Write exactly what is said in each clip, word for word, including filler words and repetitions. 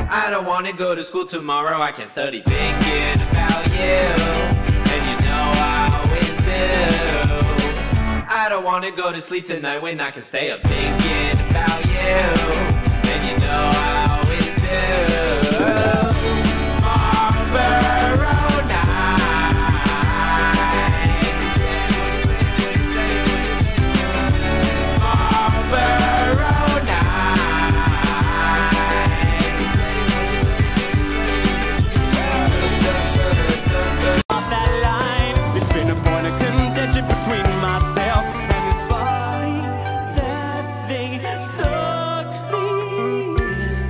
I don't wanna go to school tomorrow, I can't study thinking about you. And you know I always do. I don't wanna go to sleep tonight when I can stay up thinking about you. And you know I always do. Marlboro nights, Marlboro nights. Cross that line. It's been a point of contention between myself and this body that they stuck me in.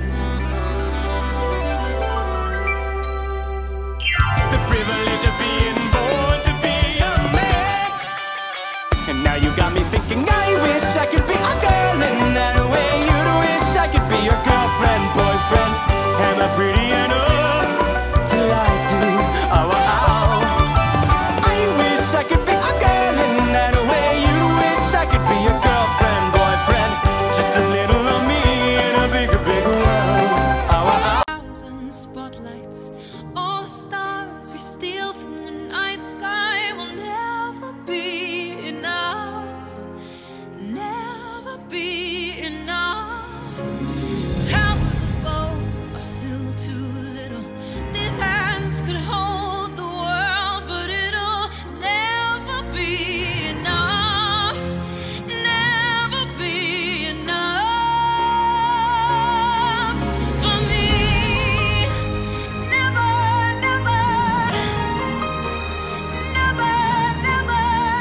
The privilege of being born to be a man. And now you got me thinking, I wish I could be a girl in that way. You'd wish I could be your girlfriend, boyfriend. Am I pretty enough to lie to? Oh, oh, oh. I wish I could be a girl in that way. You'd wish I could be your girlfriend, boyfriend. Just a little of me in a bigger, bigger world. Oh, oh, oh. Thousand spotlights, all the stars we steal from the night sky will never be enough, never be enough. Towers of gold are still too little. These hands could hold the world, but it'll never be enough, never be enough for me. Never, never, never, never,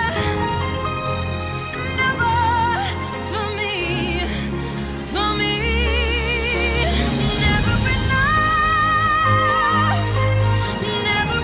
never for me, for me. Never enough, never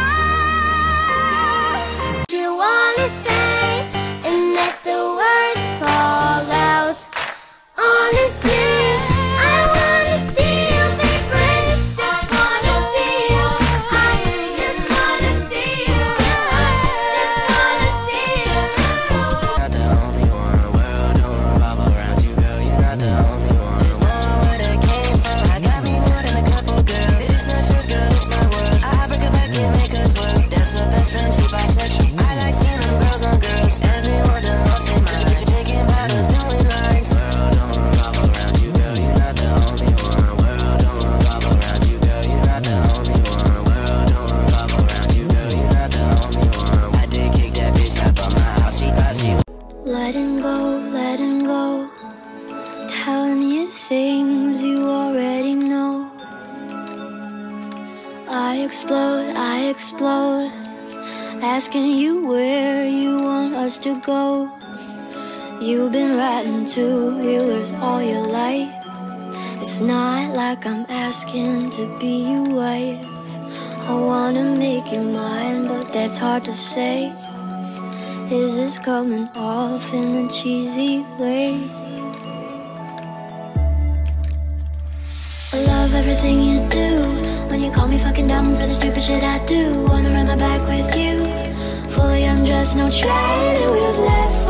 enough. You wanna say and let the words fall out. Honestly, I wanna see you be friends. Just wanna see you. I just wanna see you. Just wanna see you. Not the only one, the world don't revolve around you, girl. You're not the only one. It's more where I came from. I got me more than a couple girls. It's not yours, girl, it's my world. I break it back and make her twerk. That's the best friend, she bisexual. I like seeing them girls on girls. Everyone done lost their mind. Drinking bottles, doing lines. World don't revolve around you, girl. You're not the only one. World don't revolve around you, girl. You're not the only one. World don't revolve around you, girl. You're not the only one. I did kick that bitch out of my house. She thought she Letting go, letting go. Telling you things you already know. I explode, I explode. Asking you where you want us to go. You've been riding two wheelers all your life. It's not like I'm asking to be your wife. I wanna make you mine, but that's hard to say. Is this coming off in a cheesy way? I love everything you do. When you call me fucking dumb for the stupid shit I do. Wanna run my back with you. Fully undressed, no training wheels left.